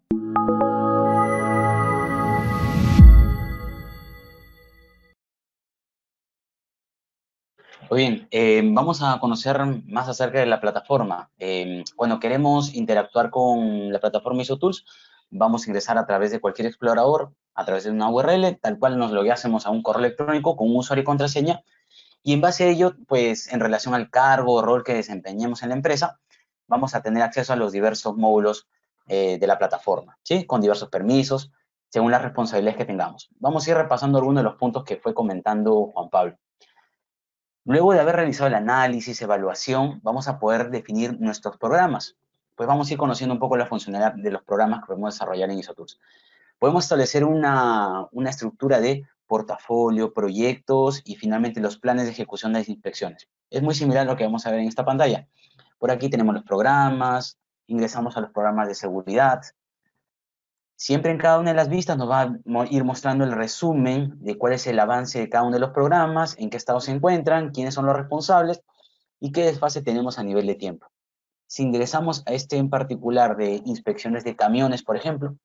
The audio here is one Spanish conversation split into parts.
Muy bien, vamos a conocer más acerca de la plataforma. Cuando queremos interactuar con la plataforma IsoTools, vamos a ingresar a través de cualquier explorador, a través de una URL, tal cual nos logueásemos a un correo electrónico con un usuario y contraseña, y en base a ello, pues en relación al cargo o rol que desempeñemos en la empresa, vamos a tener acceso a los diversos módulos de la plataforma, ¿sí? Con diversos permisos, según las responsabilidades que tengamos. Vamos a ir repasando algunos de los puntos que fue comentando Juan Pablo. Luego de haber realizado el análisis, evaluación, vamos a poder definir nuestros programas. Pues vamos a ir conociendo un poco la funcionalidad de los programas que podemos desarrollar en IsoTools. Podemos establecer una estructura de portafolio, proyectos y finalmente los planes de ejecución de las inspecciones. Es muy similar a lo que vamos a ver en esta pantalla. Por aquí tenemos los programas, ingresamos a los programas de seguridad. Siempre en cada una de las vistas nos va a ir mostrando el resumen de cuál es el avance de cada uno de los programas, en qué estado se encuentran, quiénes son los responsables y qué desfase tenemos a nivel de tiempo. Si ingresamos a este en particular de inspecciones de camiones, por ejemplo,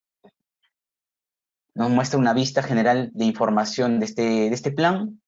nos muestra una vista general de información de este plan,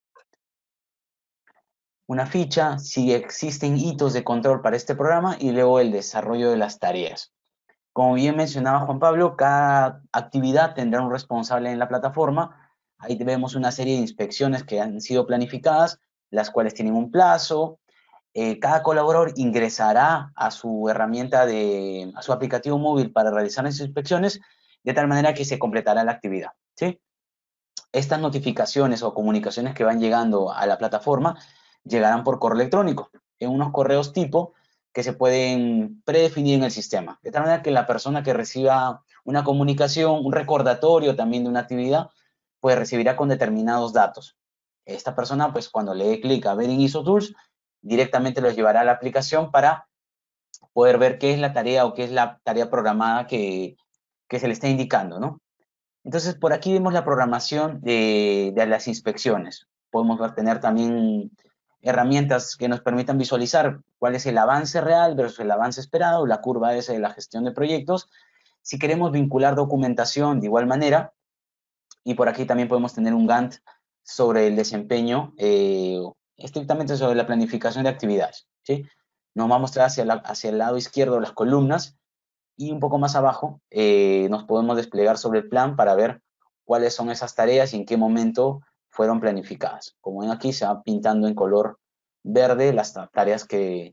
una ficha, si existen hitos de control para este programa y luego el desarrollo de las tareas. Como bien mencionaba Juan Pablo, cada actividad tendrá un responsable en la plataforma. Ahí vemos una serie de inspecciones que han sido planificadas, las cuales tienen un plazo. Cada colaborador ingresará a su herramienta, a su aplicativo móvil para realizar las inspecciones, de tal manera que se completará la actividad, ¿sí? Estas notificaciones o comunicaciones que van llegando a la plataforma llegarán por correo electrónico, en unos correos tipo que se pueden predefinir en el sistema. De tal manera que la persona que reciba una comunicación, un recordatorio también de una actividad, pues recibirá con determinados datos. Esta persona, pues cuando le dé clic a ver en IsoTools, directamente los llevará a la aplicación para poder ver qué es la tarea o qué es la tarea programada que se le está indicando, ¿no? Entonces, por aquí vemos la programación de las inspecciones. Podemos tener también herramientas que nos permitan visualizar cuál es el avance real versus el avance esperado, la curva esa de la gestión de proyectos. Si queremos vincular documentación de igual manera, y por aquí también podemos tener un Gantt sobre el desempeño, estrictamente sobre la planificación de actividades, ¿sí? Nos va a mostrar hacia el lado izquierdo las columnas y un poco más abajo nos podemos desplegar sobre el plan para ver cuáles son esas tareas y en qué momento fueron planificadas. Como ven aquí, se va pintando en color verde las tareas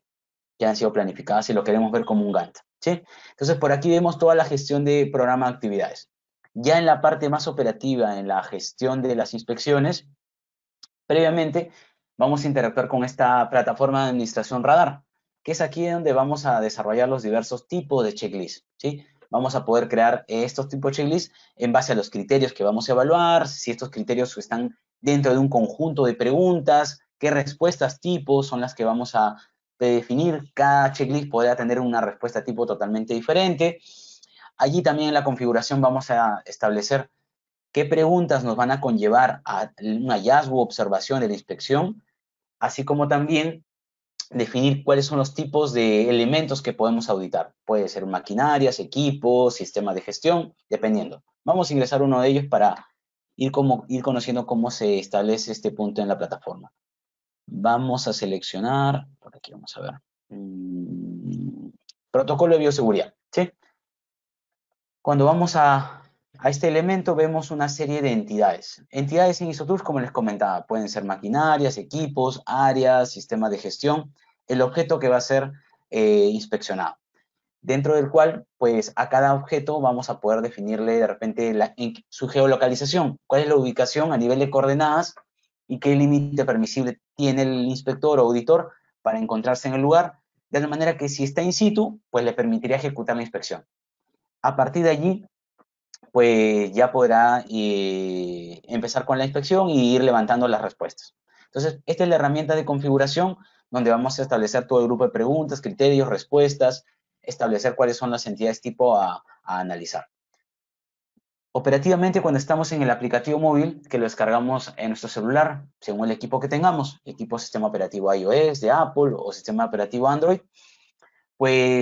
que han sido planificadas y lo queremos ver como un Gantt, ¿sí? Entonces, por aquí vemos toda la gestión de programa de actividades. Ya en la parte más operativa, en la gestión de las inspecciones, previamente vamos a interactuar con esta plataforma de administración Radar, que es aquí donde vamos a desarrollar los diversos tipos de checklists, ¿sí? Vamos a poder crear estos tipos de checklists en base a los criterios que vamos a evaluar, si estos criterios están dentro de un conjunto de preguntas, qué respuestas tipos son las que vamos a definir. Cada checklist podrá tener una respuesta tipo totalmente diferente. Allí también en la configuración vamos a establecer qué preguntas nos van a conllevar a un hallazgo o observación de la inspección, así como también definir cuáles son los tipos de elementos que podemos auditar. Puede ser maquinarias, equipos, sistemas de gestión, dependiendo. Vamos a ingresar uno de ellos para ir conociendo cómo se establece este punto en la plataforma. Vamos a seleccionar, por aquí vamos a ver, protocolo de bioseguridad, ¿sí? Cuando vamos a este elemento vemos una serie de entidades. Entidades en IsoTools, como les comentaba, pueden ser maquinarias, equipos, áreas, sistemas de gestión, el objeto que va a ser inspeccionado. Dentro del cual, pues a cada objeto vamos a poder definirle de repente su geolocalización, cuál es la ubicación a nivel de coordenadas y qué límite permisible tiene el inspector o auditor para encontrarse en el lugar, de tal manera que si está in situ, pues le permitiría ejecutar la inspección. A partir de allí, pues ya podrá empezar con la inspección y ir levantando las respuestas. Entonces, esta es la herramienta de configuración donde vamos a establecer todo el grupo de preguntas, criterios, respuestas, establecer cuáles son las entidades tipo a analizar. Operativamente, cuando estamos en el aplicativo móvil, que lo descargamos en nuestro celular, según el equipo que tengamos, equipo sistema operativo iOS de Apple o sistema operativo Android, pues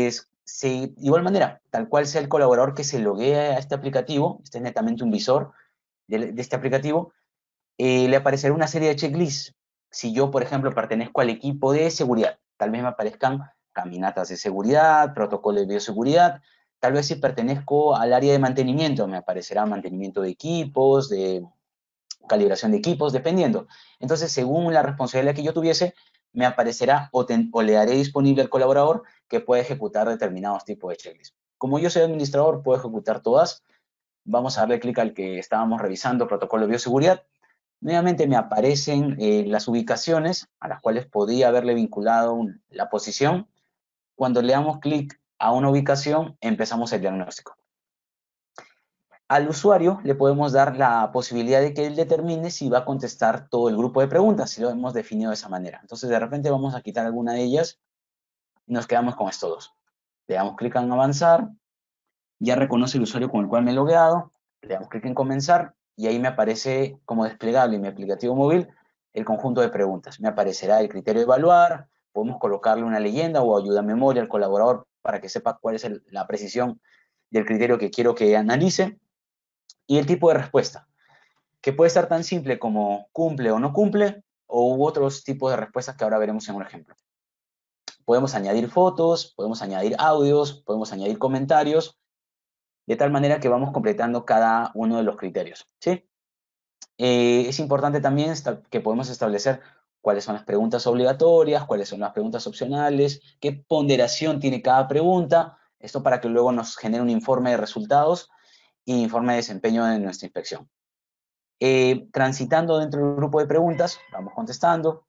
de igual manera, tal cual sea el colaborador que se loguee a este aplicativo, este es netamente un visor de este aplicativo, le aparecerá una serie de checklists. Si yo, por ejemplo, pertenezco al equipo de seguridad, tal vez me aparezcan caminatas de seguridad, protocolos de bioseguridad. Tal vez si pertenezco al área de mantenimiento, me aparecerá mantenimiento de equipos, de calibración de equipos, dependiendo. Entonces, según la responsabilidad que yo tuviese, me aparecerá o le daré disponible al colaborador que pueda ejecutar determinados tipos de checklists. Como yo soy administrador, puedo ejecutar todas. Vamos a darle clic al que estábamos revisando, protocolo de bioseguridad. Nuevamente me aparecen las ubicaciones a las cuales podía haberle vinculado la posición. Cuando le damos clic a una ubicación, empezamos el diagnóstico. Al usuario le podemos dar la posibilidad de que él determine si va a contestar todo el grupo de preguntas, si lo hemos definido de esa manera. Entonces, de repente vamos a quitar alguna de ellas y nos quedamos con estos dos. Le damos clic en avanzar, ya reconoce el usuario con el cual me he logueado, le damos clic en comenzar y ahí me aparece como desplegable en mi aplicativo móvil el conjunto de preguntas. Me aparecerá el criterio de evaluar, podemos colocarle una leyenda o ayuda a memoria al colaborador para que sepa cuál es la precisión del criterio que quiero que analice y el tipo de respuesta, que puede estar tan simple como cumple o no cumple o u otros tipos de respuestas que ahora veremos en un ejemplo. Podemos añadir fotos, podemos añadir audios, podemos añadir comentarios, de tal manera que vamos completando cada uno de los criterios, ¿sí? Es importante también que podemos establecer cuáles son las preguntas obligatorias, cuáles son las preguntas opcionales, qué ponderación tiene cada pregunta, esto para que luego nos genere un informe de resultados e informe de desempeño de nuestra inspección. Transitando dentro del grupo de preguntas, vamos contestando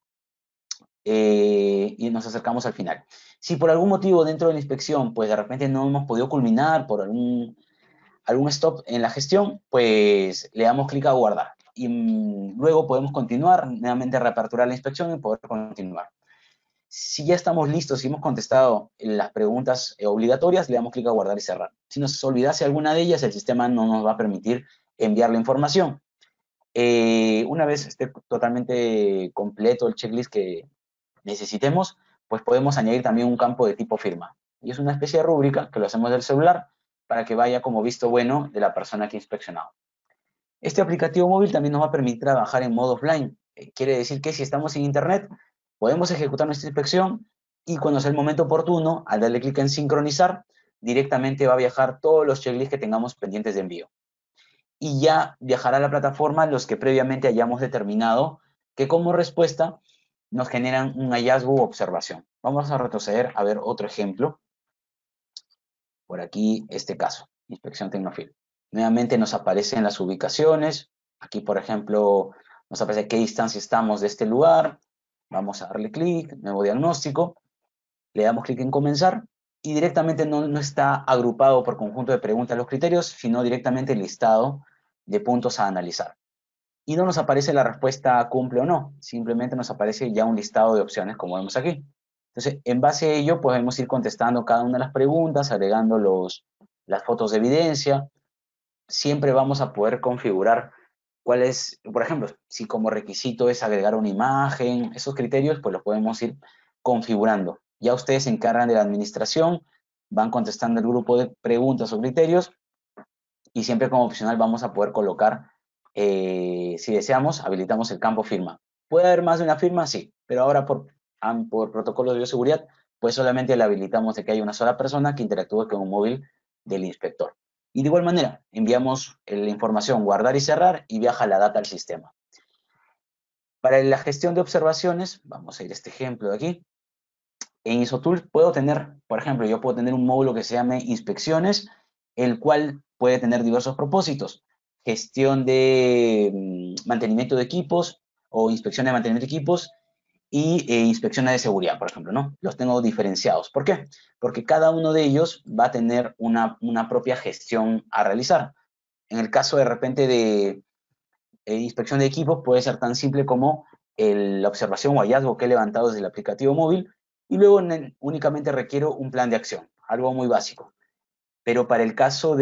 y nos acercamos al final. Si por algún motivo dentro de la inspección, pues de repente no hemos podido culminar por algún stop en la gestión, pues le damos clic a guardar. Y luego podemos continuar, nuevamente reaperturar la inspección y poder continuar. Si ya estamos listos, si hemos contestado las preguntas obligatorias, le damos clic a guardar y cerrar. Si nos olvidase alguna de ellas, el sistema no nos va a permitir enviar la información. Una vez esté totalmente completo el checklist que necesitemos, pues podemos añadir también un campo de tipo firma. Y es una especie de rúbrica que lo hacemos del celular para que vaya como visto bueno de la persona que ha inspeccionado. Este aplicativo móvil también nos va a permitir trabajar en modo offline. Quiere decir que si estamos en internet, podemos ejecutar nuestra inspección y cuando sea el momento oportuno, al darle clic en sincronizar, directamente va a viajar todos los checklists que tengamos pendientes de envío. Y ya viajará a la plataforma los que previamente hayamos determinado que como respuesta nos generan un hallazgo u observación. Vamos a retroceder a ver otro ejemplo. Por aquí, este caso, inspección Tecnofil. Nuevamente nos aparecen las ubicaciones. Aquí, por ejemplo, nos aparece a qué distancia estamos de este lugar. Vamos a darle clic, nuevo diagnóstico. Le damos clic en comenzar y directamente no está agrupado por conjunto de preguntas los criterios, sino directamente listado de puntos a analizar. Y no nos aparece la respuesta cumple o no, simplemente nos aparece ya un listado de opciones como vemos aquí. Entonces, en base a ello, podemos ir contestando cada una de las preguntas, agregando las fotos de evidencia. Siempre vamos a poder configurar cuál es, por ejemplo, si como requisito es agregar una imagen, esos criterios, pues los podemos ir configurando. Ya ustedes se encargan de la administración, van contestando el grupo de preguntas o criterios y siempre como opcional vamos a poder colocar, si deseamos, habilitamos el campo firma. ¿Puede haber más de una firma? Sí, pero ahora por protocolo de bioseguridad, pues solamente le habilitamos de que haya una sola persona que interactúe con un móvil del inspector. Y de igual manera, enviamos la información guardar y cerrar y viaja la data al sistema. Para la gestión de observaciones, vamos a ir a este ejemplo de aquí. En ISOTools puedo tener, por ejemplo, yo puedo tener un módulo que se llame inspecciones, el cual puede tener diversos propósitos. Gestión de mantenimiento de equipos o inspección de mantenimiento de equipos y inspecciones de seguridad, por ejemplo, ¿no? Los tengo diferenciados. ¿Por qué? Porque cada uno de ellos va a tener una propia gestión a realizar. En el caso de repente de inspección de equipos puede ser tan simple como la observación o hallazgo que he levantado desde el aplicativo móvil y luego únicamente requiero un plan de acción, algo muy básico. Pero para el caso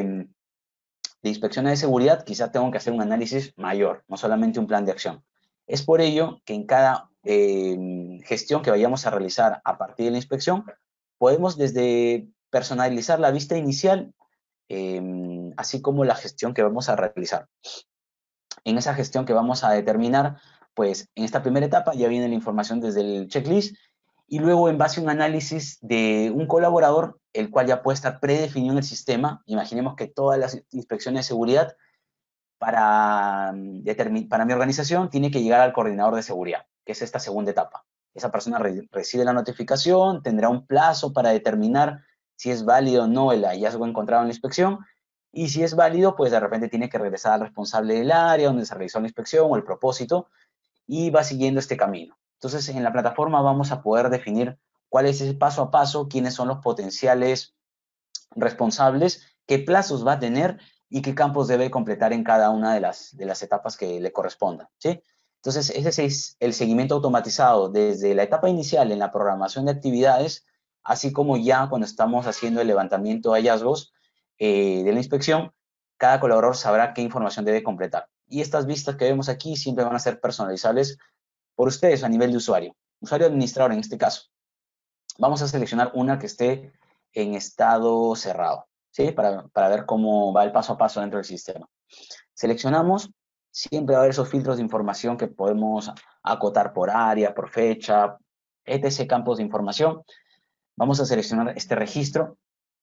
de inspecciones de seguridad, quizá tengo que hacer un análisis mayor, no solamente un plan de acción. Es por ello que en cada gestión que vayamos a realizar a partir de la inspección, podemos desde personalizar la vista inicial, así como la gestión que vamos a realizar. En esa gestión que vamos a determinar, pues en esta primera etapa ya viene la información desde el checklist y luego en base a un análisis de un colaborador, el cual ya puede estar predefinido en el sistema. Imaginemos que todas las inspecciones de seguridad para mi organización tiene que llegar al coordinador de seguridad, que es esta segunda etapa. Esa persona recibe la notificación, tendrá un plazo para determinar si es válido o no el hallazgo encontrado en la inspección, y si es válido, pues de repente tiene que regresar al responsable del área donde se realizó la inspección o el propósito, y va siguiendo este camino. Entonces, en la plataforma vamos a poder definir cuál es ese paso a paso, quiénes son los potenciales responsables, qué plazos va a tener y qué campos debe completar en cada una de las etapas que le correspondan, ¿sí? Entonces, ese es el seguimiento automatizado desde la etapa inicial en la programación de actividades, así como ya cuando estamos haciendo el levantamiento de hallazgos de la inspección, cada colaborador sabrá qué información debe completar. Y estas vistas que vemos aquí siempre van a ser personalizables por ustedes a nivel de usuario administrador en este caso. Vamos a seleccionar una que esté en estado cerrado, ¿sí? Para ver cómo va el paso a paso dentro del sistema. Seleccionamos, siempre va a haber esos filtros de información que podemos acotar por área, por fecha, etc. campos de información. Vamos a seleccionar este registro.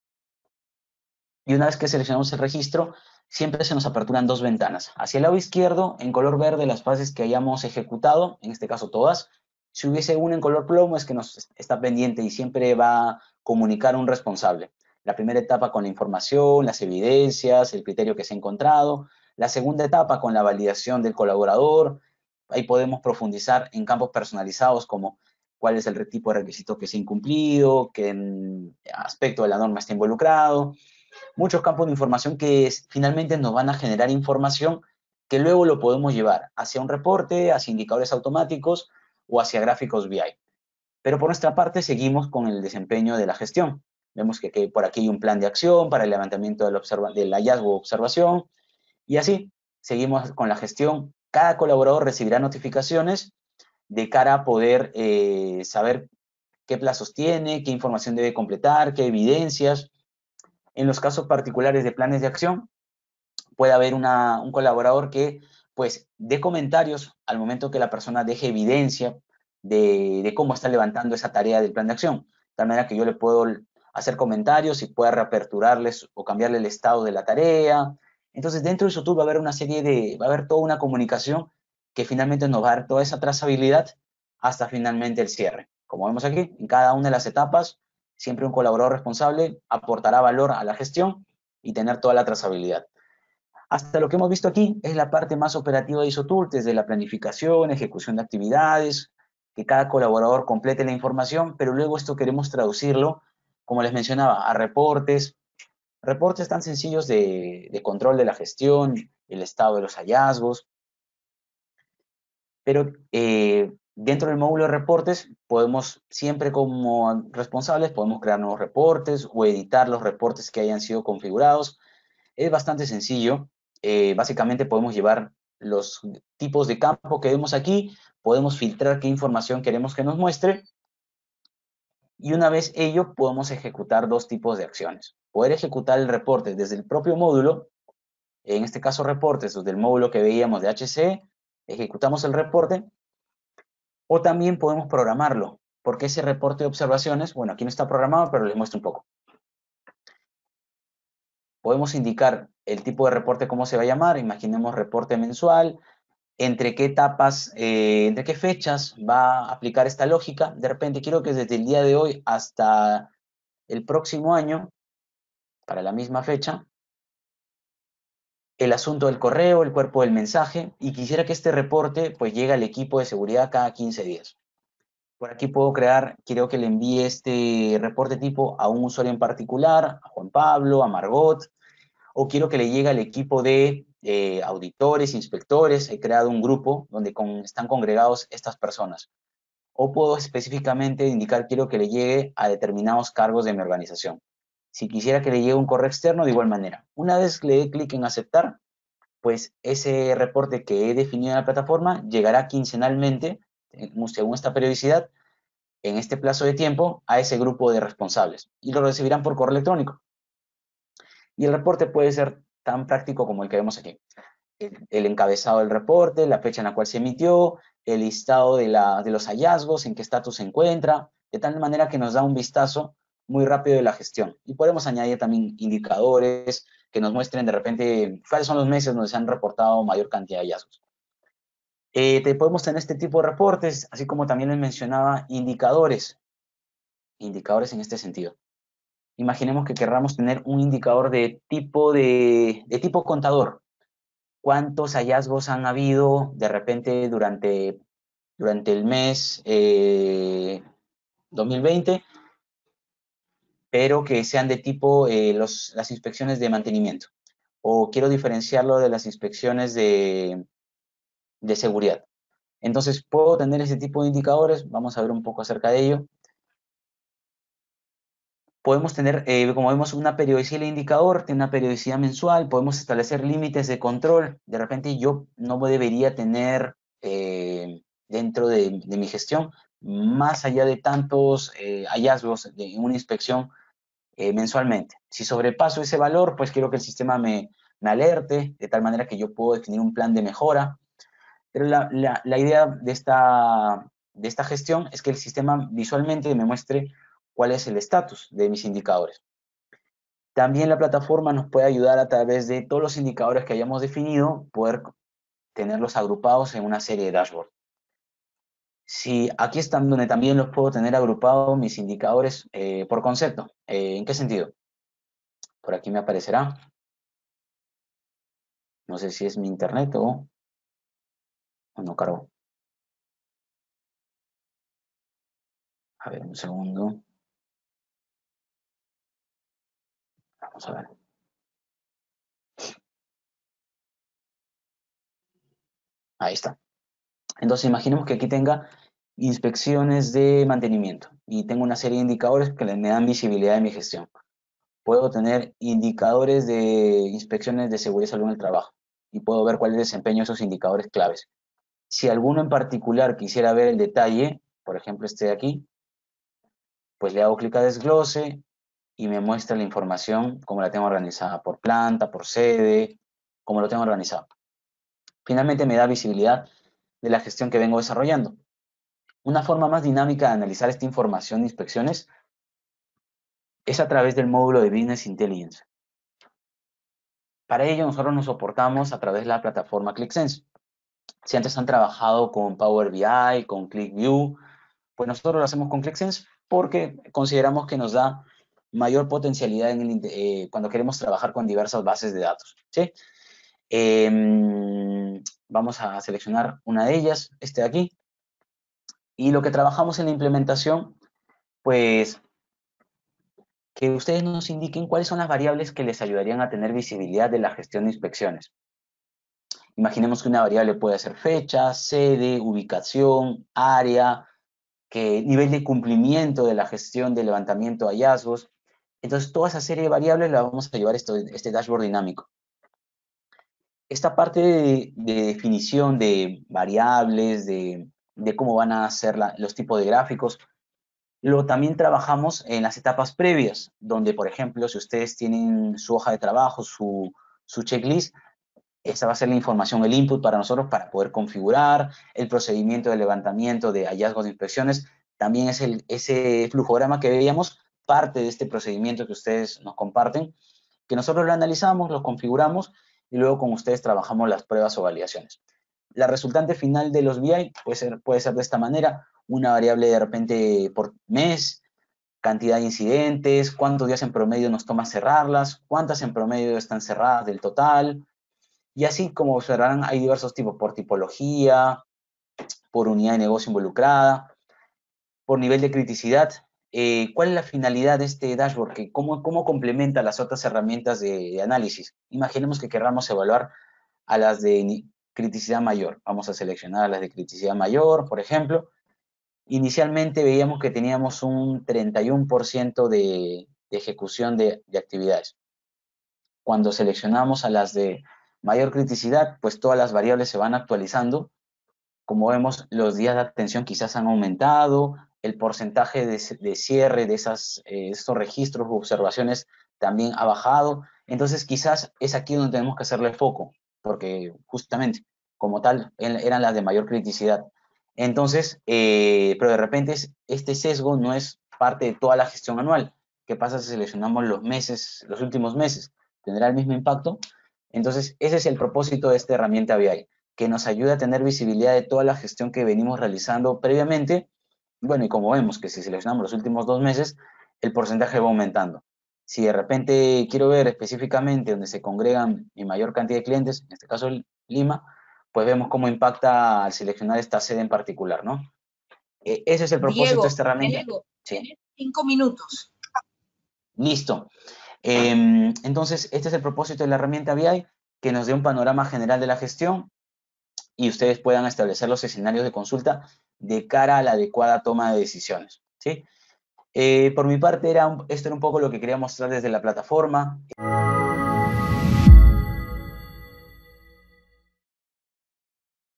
Y una vez que seleccionamos el registro, siempre se nos aperturan dos ventanas. Hacia el lado izquierdo, en color verde, las fases que hayamos ejecutado, en este caso todas. Si hubiese una en color plomo, es que nos está pendiente y siempre va a comunicar un responsable. La primera etapa con la información, las evidencias, el criterio que se ha encontrado. La segunda etapa con la validación del colaborador. Ahí podemos profundizar en campos personalizados como cuál es el tipo de requisito que se ha incumplido, qué aspecto de la norma está involucrado. Muchos campos de información que finalmente nos van a generar información que luego lo podemos llevar hacia un reporte, hacia indicadores automáticos o hacia gráficos BI. Pero por nuestra parte seguimos con el desempeño de la gestión. Vemos que por aquí hay un plan de acción para el levantamiento del hallazgo o observación y así seguimos con la gestión. Cada colaborador recibirá notificaciones de cara a poder saber qué plazos tiene, qué información debe completar, qué evidencias. En los casos particulares de planes de acción, puede haber un colaborador que pues dé comentarios al momento que la persona deje evidencia de cómo está levantando esa tarea del plan de acción. De tal manera que yo le puedo hacer comentarios y pueda reaperturarles o cambiarle el estado de la tarea. Entonces, dentro de SOTUL va a haber toda una comunicación que finalmente nos va a dar toda esa trazabilidad hasta finalmente el cierre. Como vemos aquí, en cada una de las etapas, siempre un colaborador responsable aportará valor a la gestión y tener toda la trazabilidad. Hasta lo que hemos visto aquí es la parte más operativa de ISOTOOL, desde la planificación, ejecución de actividades, que cada colaborador complete la información, pero luego esto queremos traducirlo, como les mencionaba, a reportes tan sencillos de control de la gestión, el estado de los hallazgos, pero dentro del módulo de reportes podemos, siempre como responsables, podemos crear nuevos reportes o editar los reportes que hayan sido configurados. Es bastante sencillo. Básicamente podemos llevar los tipos de campo que vemos aquí, podemos filtrar qué información queremos que nos muestre y una vez ello podemos ejecutar dos tipos de acciones. Poder ejecutar el reporte desde el propio módulo, en este caso reportes desde el módulo que veíamos de HC, ejecutamos el reporte o también podemos programarlo, porque ese reporte de observaciones, bueno, aquí no está programado, pero les muestro un poco. Podemos indicar el tipo de reporte, cómo se va a llamar, imaginemos reporte mensual, entre qué etapas, entre qué fechas va a aplicar esta lógica. De repente quiero que desde el día de hoy hasta el próximo año, para la misma fecha, el asunto del correo, el cuerpo del mensaje, y quisiera que este reporte pues llegue al equipo de seguridad cada 15 días. Por aquí puedo quiero que le envíe este reporte tipo a un usuario en particular, a Juan Pablo, a Margot, o quiero que le llegue al equipo de auditores, inspectores. He creado un grupo donde están congregados estas personas. O puedo específicamente indicar, quiero que le llegue a determinados cargos de mi organización. Si quisiera que le llegue un correo externo, de igual manera. Una vez le dé clic en aceptar, pues ese reporte que he definido en la plataforma llegará quincenalmente, según esta periodicidad, en este plazo de tiempo a ese grupo de responsables y lo recibirán por correo electrónico. Y el reporte puede ser tan práctico como el que vemos aquí. El encabezado del reporte, la fecha en la cual se emitió, el listado de los hallazgos, en qué estatus se encuentra, de tal manera que nos da un vistazo muy rápido de la gestión. Y podemos añadir también indicadores que nos muestren de repente cuáles son los meses donde se han reportado mayor cantidad de hallazgos. Podemos tener este tipo de reportes, así como también les mencionaba, indicadores en este sentido. Imaginemos que querramos tener un indicador de tipo contador. ¿Cuántos hallazgos han habido de repente durante el mes 2020, pero que sean de tipo las inspecciones de mantenimiento? O quiero diferenciarlo de las inspecciones de seguridad. Entonces, puedo tener ese tipo de indicadores, vamos a ver un poco acerca de ello. Podemos tener, como vemos, una periodicidad del indicador, tiene una periodicidad mensual, podemos establecer límites de control. De repente yo no debería tener dentro de mi gestión más allá de tantos hallazgos de una inspección mensualmente. Si sobrepaso ese valor, pues quiero que el sistema me alerte, de tal manera que yo puedo definir un plan de mejora. Pero la idea de esta gestión es que el sistema visualmente me muestre cuál es el estatus de mis indicadores. También la plataforma nos puede ayudar a través de todos los indicadores que hayamos definido, poder tenerlos agrupados en una serie de dashboards. Si aquí están donde también los puedo tener agrupados mis indicadores por concepto. ¿En qué sentido? Por aquí me aparecerá. No sé si es mi internet o no cargo. A ver, un segundo. Vamos a ver. Ahí está. Entonces imaginemos que aquí tenga inspecciones de mantenimiento y tengo una serie de indicadores que me dan visibilidad de mi gestión. Puedo tener indicadores de inspecciones de seguridad y salud en el trabajo y puedo ver cuál es el desempeño de esos indicadores claves. Si alguno en particular quisiera ver el detalle, por ejemplo este de aquí, pues le hago clic a desglose y me muestra la información como la tengo organizada, por planta, por sede, como lo tengo organizado. Finalmente me da visibilidad de la gestión que vengo desarrollando. Una forma más dinámica de analizar esta información de inspecciones es a través del módulo de Business Intelligence. Para ello, nosotros nos soportamos a través de la plataforma ClickSense. Si antes han trabajado con Power BI, con ClickView, pues nosotros lo hacemos con ClickSense porque consideramos que nos da mayor potencialidad cuando queremos trabajar con diversas bases de datos. ¿Sí? Vamos a seleccionar una de ellas, este de aquí, y lo que trabajamos en la implementación, pues que ustedes nos indiquen cuáles son las variables que les ayudarían a tener visibilidad de la gestión de inspecciones. Imaginemos que una variable puede ser fecha, sede, ubicación, área, nivel de cumplimiento de la gestión de levantamiento de hallazgos. Entonces, toda esa serie de variables la vamos a llevar a este dashboard dinámico. Esta parte de definición de variables, de cómo van a ser los tipos de gráficos, lo también trabajamos en las etapas previas, donde, por ejemplo, si ustedes tienen su hoja de trabajo, su checklist, esa va a ser la información, el input para nosotros para poder configurar el procedimiento de levantamiento de hallazgos de inspecciones. También es ese flujograma que veíamos, parte de este procedimiento que ustedes nos comparten, que nosotros lo analizamos, lo configuramos y luego con ustedes trabajamos las pruebas o validaciones. La resultante final de los BI puede ser de esta manera, una variable de repente por mes, cantidad de incidentes, cuántos días en promedio nos toma cerrarlas, cuántas en promedio están cerradas del total, y así como observarán hay diversos tipos, por tipología, por unidad de negocio involucrada, por nivel de criticidad. ¿Cuál es la finalidad de este dashboard? ¿Cómo complementa las otras herramientas de análisis? Imaginemos que queramos evaluar a las de criticidad mayor. Vamos a seleccionar a las de criticidad mayor, por ejemplo. Inicialmente veíamos que teníamos un 31% de ejecución de actividades. Cuando seleccionamos a las de mayor criticidad, pues todas las variables se van actualizando. Como vemos, los días de atención quizás han aumentado, el porcentaje de cierre de estos registros u observaciones también ha bajado. Entonces, quizás es aquí donde tenemos que hacerle foco, porque justamente, como tal, eran las de mayor criticidad. Entonces, pero de repente este sesgo no es parte de toda la gestión anual. ¿Qué pasa si seleccionamos los meses, los últimos meses? ¿Tendrá el mismo impacto? Entonces, ese es el propósito de esta herramienta BI, que nos ayuda a tener visibilidad de toda la gestión que venimos realizando previamente. Bueno, y como vemos que si seleccionamos los últimos 2 meses, el porcentaje va aumentando. Si de repente quiero ver específicamente donde se congregan mi mayor cantidad de clientes, en este caso Lima, pues vemos cómo impacta al seleccionar esta sede en particular, ¿no? Ese es el propósito de Diego, esta herramienta. Diego, Sí. tienes 5 minutos. Listo. Entonces, este es el propósito de la herramienta BI, que nos dé un panorama general de la gestión y ustedes puedan establecer los escenarios de consulta de cara a la adecuada toma de decisiones, ¿sí? Por mi parte, esto era un poco lo que quería mostrar desde la plataforma.